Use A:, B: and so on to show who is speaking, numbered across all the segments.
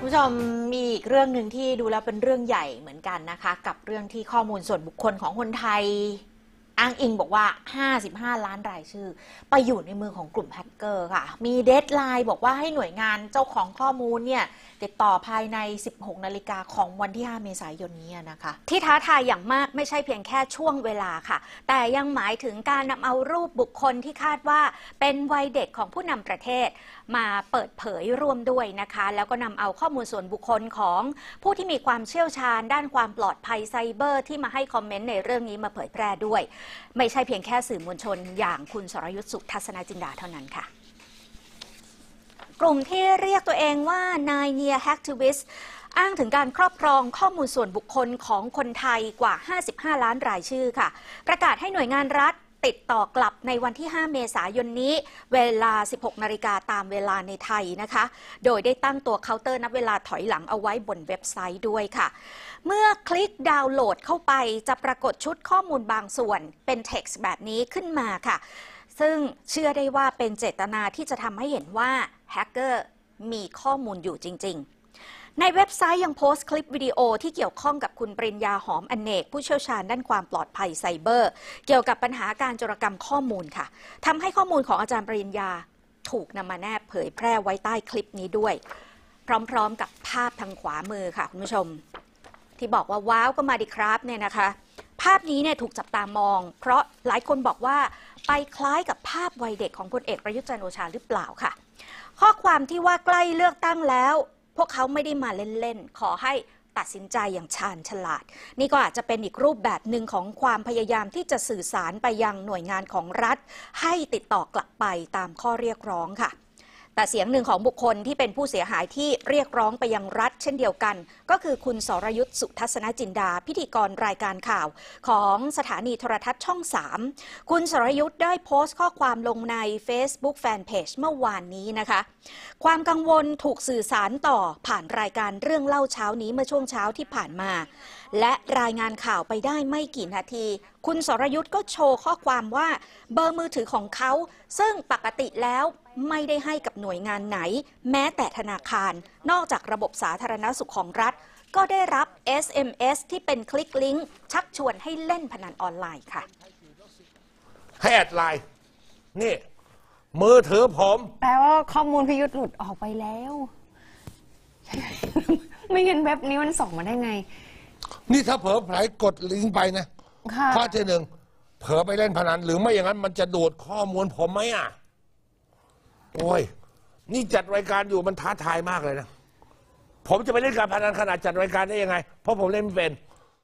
A: ผู้ชมมีอีกเรื่องหนึ่งที่ดูแล้วเป็นเรื่องใหญ่เหมือนกันนะคะกับเรื่องที่ข้อมูลส่วนบุคคลของคนไทยอ้างอิงบอกว่า55ล้านรายชื่อไปอยู่ในมือของกลุ่มแฮกเกอร์ค่ะมีเดดไลน์บอกว่าให้หน่วยงานเจ้าของข้อมูลเนี่ยติดต่อภายใน 16 นาฬิกาของวันที่ 5 เมษายนนี้นะคะ
B: ที่ท้าทายอย่างมากไม่ใช่เพียงแค่ช่วงเวลาค่ะแต่ยังหมายถึงการนำเอารูปบุคคลที่คาดว่าเป็นวัยเด็กของผู้นำประเทศมาเปิดเผยร่วมด้วยนะคะแล้วก็นำเอาข้อมูลส่วนบุคคลของผู้ที่มีความเชี่ยวชาญด้านความปลอดภัยไซเบอร์ที่มาให้คอมเมนต์ในเรื่องนี้มาเผยแพร่ด้วยไม่ใช่เพียงแค่สื่อมวลชนอย่างคุณสรยุทธ สุทัศนจินดาเท่านั้นค่ะกลุ่มที่เรียกตัวเองว่านายเนียแฮกทิวิสอ้างถึงการครอบครองข้อมูลส่วนบุคคลของคนไทยกว่า55ล้านรายชื่อค่ะประกาศให้หน่วยงานรัฐติดต่อกลับในวันที่ 5 เมษายนนี้เวลา 16 นาฬิกาตามเวลาในไทยนะคะโดยได้ตั้งตัวเคาน์เตอร์นับเวลาถอยหลังเอาไว้บนเว็บไซต์ด้วยค่ะเมื่อคลิกดาวน์โหลดเข้าไปจะปรากฏชุดข้อมูลบางส่วนเป็นเท็กซ์แบบนี้ขึ้นมาค่ะซึ่งเชื่อได้ว่าเป็นเจตนาที่จะทำให้เห็นว่าแฮกเกอร์มีข้อมูลอยู่จริงๆในเว็บไซต์ยังโพสต์คลิปวิดีโอที่เกี่ยวข้องกับคุณปริญญาหอมอเนกผู้เชี่ยวชาญด้านความปลอดภัยไซเบอร์เกี่ยวกับปัญหาการโจรกรรมข้อมูลค่ะทำให้ข้อมูลของอาจารย์ปริญญาถูกนำมาแนบเผยแพร่ไว้ใต้คลิปนี้ด้วยพร้อมๆกับภาพทางขวามือค่ะคุณผู้ชมที่บอกว่าว้าวก็มาดิครับเนี่ยนะคะภาพนี้เนี่ยถูกจับตามองเพราะหลายคนบอกว่าไปคล้ายกับภาพวัยเด็กของพลเอกประยุทธ์จันทร์โอชาหรือเปล่าค่ะข้อความที่ว่าใกล้เลือกตั้งแล้วพวกเขาไม่ได้มาเล่นๆขอให้ตัดสินใจอย่างชาญฉลาดนี่ก็อาจจะเป็นอีกรูปแบบหนึ่งของความพยายามที่จะสื่อสารไปยังหน่วยงานของรัฐให้ติดต่อกลับไปตามข้อเรียกร้องค่ะแต่เสียงหนึ่งของบุคคลที่เป็นผู้เสียหายที่เรียกร้องไปยังรัฐเช่นเดียวกันก็คือคุณสรยุทธ สุทัศนจินดาพิธีกรรายการข่าวของสถานีโทรทัศน์ช่อง 3คุณสรยุทธได้โพสต์ข้อความลงใน Facebook Fanpage เมื่อวานนี้นะคะความกังวลถูกสื่อสารต่อผ่านรายการเรื่องเล่าเช้านี้เมื่อช่วงเช้าที่ผ่านมาและรายงานข่าวไปได้ไม่กี่นาทีคุณสรยุทธก็โชว์ข้อความว่าเบอร์มือถือของเขาซึ่งปกติแล้วไม่ได้ให้กับหน่วยงานไหนแม้แต่ธนาคารนอกจากระบบสาธารณสุขของรัฐก็ได้รับ SMS ที่เป็นคลิกลิงก์ชักชวนให้เล่นพนันออนไลน์ค่ะ
C: ให้แอดไลน์นี่มือถือผม
D: แปลว่าข้อมูลพิยุทธ์หลุดออกไปแล้วไม่งั้นเว็บนี้มันส่งมาได้ไง
C: นี่ถ้าเผลอไผลกดลิงก์ไปนะข้อที่หนึ่งเผลอไปเล่นพนันหรือไม่อย่างนั้นมันจะดูดข้อมูลผมไหมอ่ะโอ้ยนี่จัดรายการอยู่มันท้าทายมากเลยนะผมจะไปเล่นการพนันขนาดจัดรายการได้ยังไงเพราะผมเล่นไม่เป็น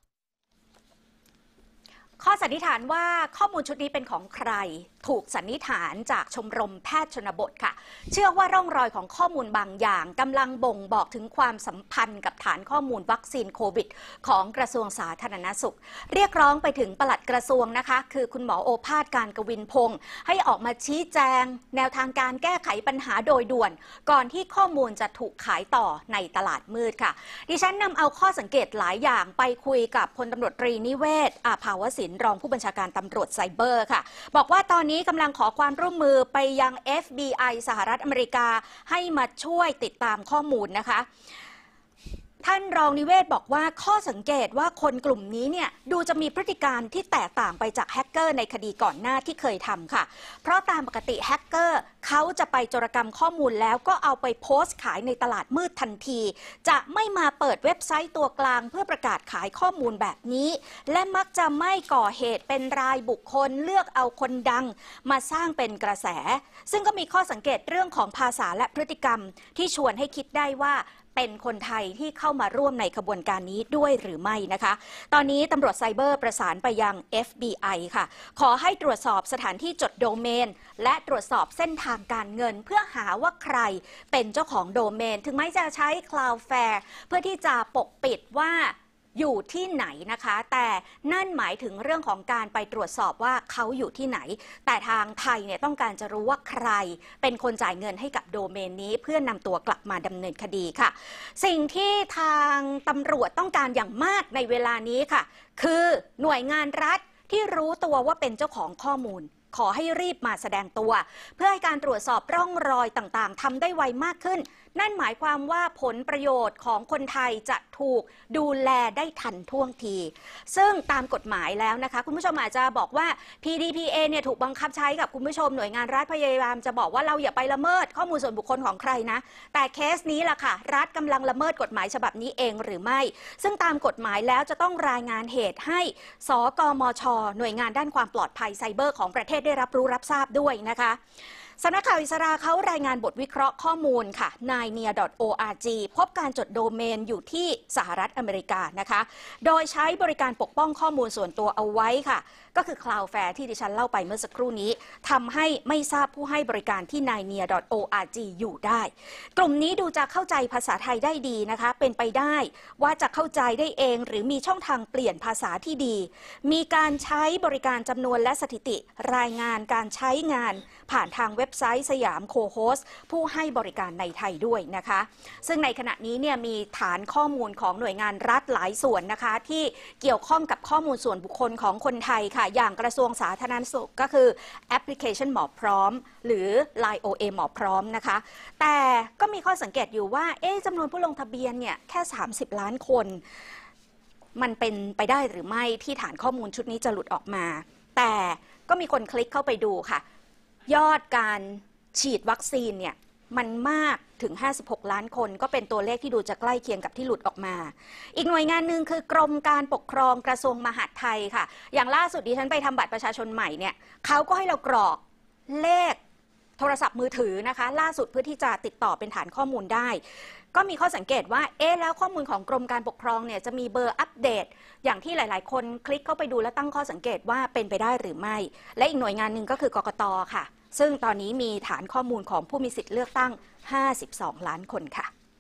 B: ข้อสันนิษฐานว่าข้อมูลชุดนี้เป็นของใครถูกสันนิษฐานจากชมรมแพทย์ชนบทค่ะเชื่อว่าร่องรอยของข้อมูลบางอย่างกำลังบ่งบอกถึงความสัมพันธ์กับฐานข้อมูลวัคซีนโควิดของกระทรวงสาธารณสุขเรียกร้องไปถึงปลัดกระทรวงนะคะคือคุณหมอโอภาสการกวินพงศ์ให้ออกมาชี้แจงแนวทางการแก้ไขปัญหาโดยด่วนก่อนที่ข้อมูลจะถูกขายต่อในตลาดมืดค่ะดิฉันนำเอาข้อสังเกตหลายอย่างไปคุยกับพลตำรวจตรีนิเวศอาภาวศิลป์รองผู้บัญชาการตำรวจไซเบอร์ค่ะบอกว่าตอนนี้กำลังขอความร่วมมือไปยัง FBI สหรัฐอเมริกาให้มาช่วยติดตามข้อมูลนะคะท่านรองนิเวศบอกว่าข้อสังเกตว่าคนกลุ่มนี้เนี่ยดูจะมีพฤติการที่แตกต่างไปจากแฮกเกอร์ในคดีก่อนหน้าที่เคยทำค่ะเพราะตามปกติแฮกเกอร์เขาจะไปโจรกรรมข้อมูลแล้วก็เอาไปโพสต์ขายในตลาดมืดทันทีจะไม่มาเปิดเว็บไซต์ตัวกลางเพื่อประกาศขายข้อมูลแบบนี้และมักจะไม่ก่อเหตุเป็นรายบุคคลเลือกเอาคนดังมาสร้างเป็นกระแสซึ่งก็มีข้อสังเกตเรื่องของภาษาและพฤติกรรมที่ชวนให้คิดได้ว่าเป็นคนไทยที่เข้ามาร่วมในขบวนการนี้ด้วยหรือไม่นะคะตอนนี้ตำรวจไซเบอร์ประสานไปยัง FBI ค่ะขอให้ตรวจสอบสถานที่จดโดเมนและตรวจสอบเส้นทางการเงินเพื่อหาว่าใครเป็นเจ้าของโดเมนถึงแม้จะใช้ Cloudflare เพื่อที่จะปกปิดว่าอยู่ที่ไหนนะคะแต่นั่นหมายถึงเรื่องของการไปตรวจสอบว่าเขาอยู่ที่ไหนแต่ทางไทยเนี่ยต้องการจะรู้ว่าใครเป็นคนจ่ายเงินให้กับโดเมนนี้เพื่อนำตัวกลับมาดำเนินคดีค่ะสิ่งที่ทางตำรวจต้องการอย่างมากในเวลานี้ค่ะคือหน่วยงานรัฐที่รู้ตัวว่าเป็นเจ้าของข้อมูล ขอให้รีบมาแสดงตัวเพื่อให้การตรวจสอบร่องรอยต่างๆทำได้ไวมากขึ้นนั่นหมายความว่าผลประโยชน์ของคนไทยจะถูกดูแลได้ทันท่วงที ซึ่งตามกฎหมายแล้วนะคะคุณผู้ชมอาจจะบอกว่า PDPA เนี่ยถูกบังคับใช้กับคุณผู้ชมหน่วยงานรัฐพยายามจะบอกว่าเราอย่าไปละเมิดข้อมูลส่วนบุคคลของใครนะแต่เคสนี้ล่ะค่ะรัฐกำลังละเมิดกฎหมายฉบับนี้เองหรือไม่ซึ่งตามกฎหมายแล้วจะต้องรายงานเหตุให้สกมช.หน่วยงานด้านความปลอดภัยไซเบอร์ของประเทศได้รับรู้รับทราบด้วยนะคะสำนักข่าวอิสราเขารายงานบทวิเคราะห์ข้อมูลค่ะ nine.org พบการจดโดเมนอยู่ที่สหรัฐอเมริกานะคะโดยใช้บริการปกป้องข้อมูลส่วนตัวเอาไว้ค่ะก็คือ Cloudflare ที่ดิฉันเล่าไปเมื่อสักครู่นี้ทำให้ไม่ทราบผู้ให้บริการที่ nine.org อยู่ได้กลุ่มนี้ดูจะเข้าใจภาษาไทยได้ดีนะคะเป็นไปได้ว่าจะเข้าใจได้เองหรือมีช่องทางเปลี่ยนภาษาที่ดีมีการใช้บริการจำนวนและสถิติรายงานการใช้งานผ่านทางเว็บไซต์สยามโคโฮสผู้ให้บริการในไทยด้วยนะคะซึ่งในขณะนี้เนี่ยมีฐานข้อมูลของหน่วยงานรัฐหลายส่วนนะคะที่เกี่ยวข้องกับข้อมูลส่วนบุคคลของคนไทยค่ะอย่างกระทรวงสาธารณสุขก็คือแอปพลิเคชันหมอพร้อมหรือ Line OA หมอพร้อมนะคะแต่ก็มีข้อสังเกตอยู่ว่าจำนวนผู้ลงทะเบียนเนี่ยแค่30 ล้านคนมันเป็นไปได้หรือไม่ที่ฐานข้อมูลชุดนี้จะหลุดออกมาแต่ก็มีคนคลิกเข้าไปดูค่ะยอดการฉีดวัคซีนเนี่ยมันมากถึง56 ล้านคนก็เป็นตัวเลขที่ดูจะใกล้เคียงกับที่หลุดออกมาอีกหน่วยงานหนึ่งคือกรมการปกครองกระทรวงมหาดไทยค่ะอย่างล่าสุดดิฉันไปทำบัตรประชาชนใหม่เนี่ยเขาก็ให้เรากรอกเลขโทรศัพท์มือถือนะคะล่าสุดเพื่อที่จะติดต่อเป็นฐานข้อมูลได้ก็มีข้อสังเกตว่าแล้วข้อมูลของกรมการปกครองเนี่ยจะมีเบอร์อัปเดตอย่างที่หลายๆคนคลิกเข้าไปดูและตั้งข้อสังเกตว่าเป็นไปได้หรือไม่และอีกหน่วยงานหนึ่งก็คือกกต.ค่ะซึ่งตอนนี้มีฐานข้อมูลของผู้มีสิทธิ์เลือกตั้ง52 ล้านคนค่ะ